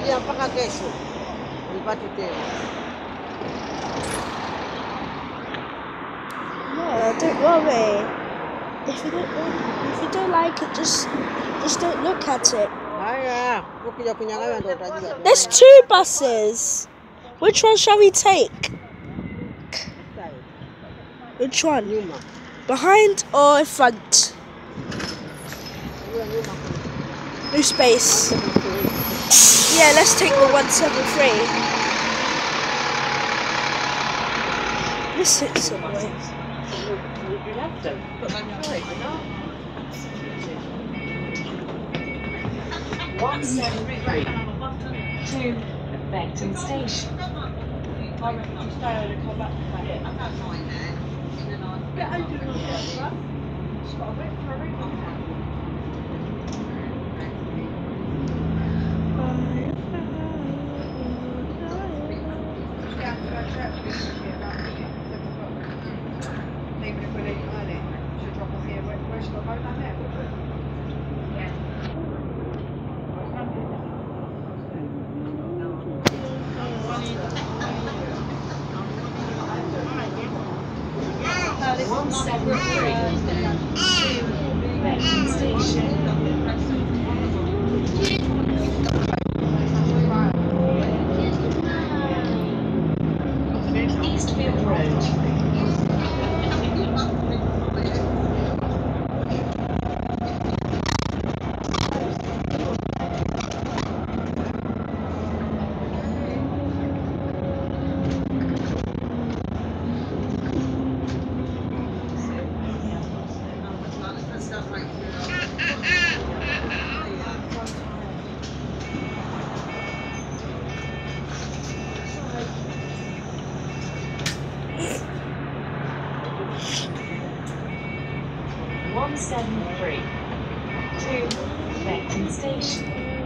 Tulia mpaka kesho nipate tena. No, don't worry. If you don't like it, just don't look at it. Haya, ukija kunyang'anywa ndio utajua. There's 2 buses. Which one shall we take? Which one? Nyuma. Behind or in front? No space. Yeah, let's take the 173. This sits somewhere. 173 to Beckton Station. Eastfield Road. One 173 to Beckton Station.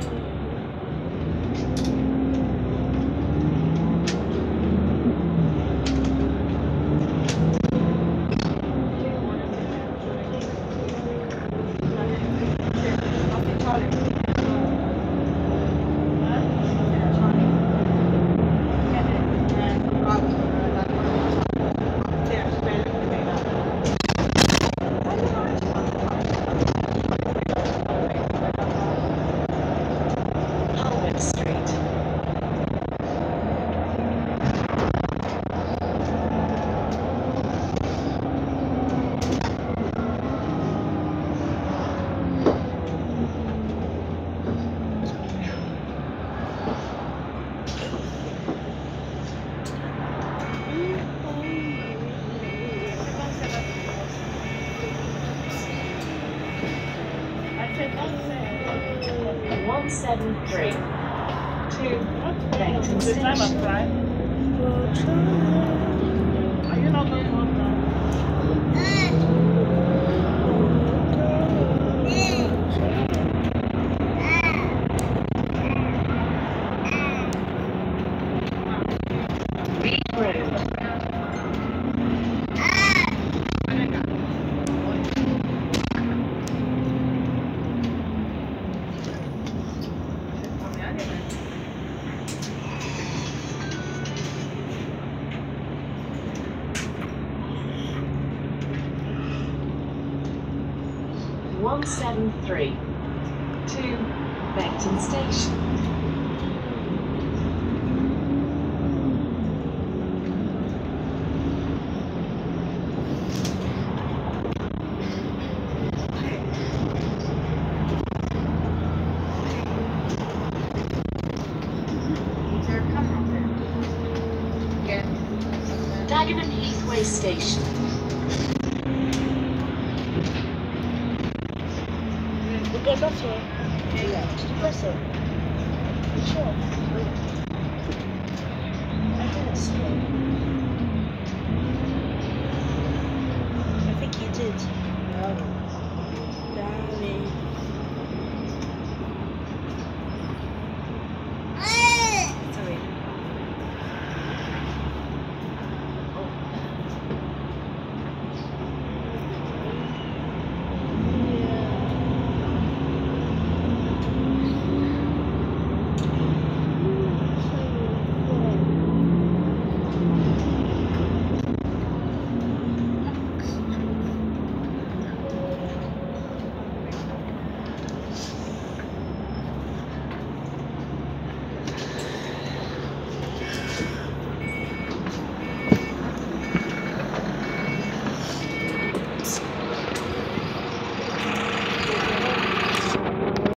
Street. 173 to Beckton Station. Are you not going home now? Road. 173 to Beckton Station. Dagenham Heathway Station. We'll go back here. Yeah. Press it. Sure.